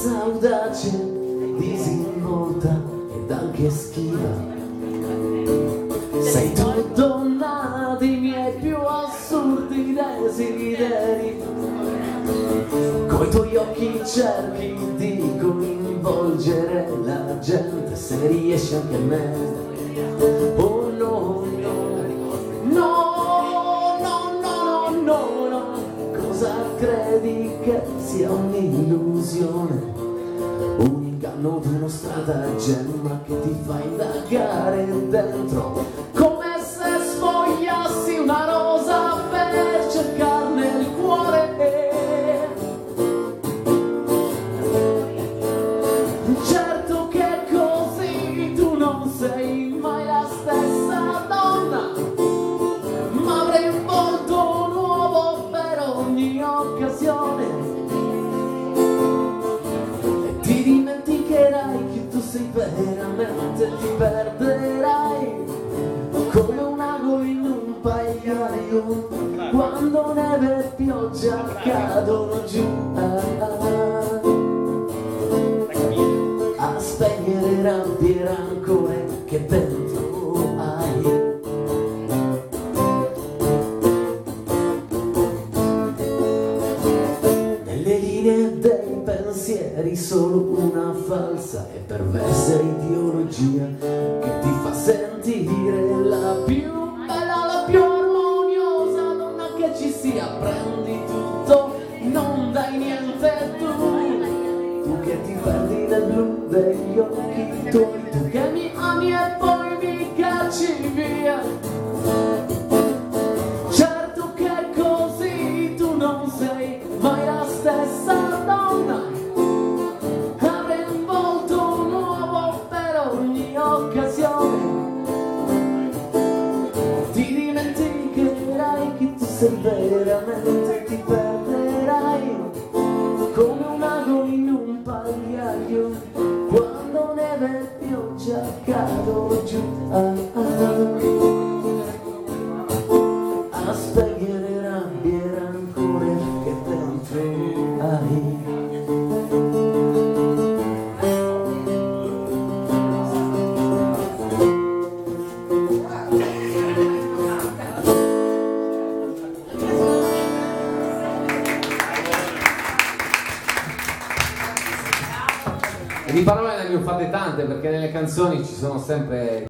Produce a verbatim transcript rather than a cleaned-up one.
cosa audace, disinvolta ed anche schiva. Sei tu donna dei miei più assurdi desideri. Coi tuoi occhi cerchi di coinvolgere la gente, se riesci anche a me. Oh no, no, no, no, no, no, no. Cosa credi che sia un'illusione? Un inganno di uno stratagemma che ti fa indagare dentro, come se sfogliassi una rosa per cercarne il cuore. Certo che così tu non sei mai la stessa donna, ma avrei un volto nuovo per ogni occasione. E ti dimenticherai che tu sei veramente, ti perderai come un ago in un pagliaio quando neve e pioggia cadono giù. A spegnere rabbie e rancore che dentro hai. Nelle linee dei pensieri solo una falsa e perversa ideologia che ti fa sentire la più bella, la più armoniosa donna che ci sia. Prendi tutto, non dai niente tu, tu che ti perdi nel blu degli occhi tuoi, tu che mi ami e poi mi cacci via. Certo che così tu non sei mai la stessa donna, avrei un volto nuovo per ogni occasione. Ti dimenticherai che tu sei veramente, ti perderai come un ago in un pagliaio quando neve e pioggia cadono giù. Ah, ah. A spegnere rabbie e rancore che dentro hai. E di parole ne abbiamo fatte tante, perché nelle canzoni ci sono sempre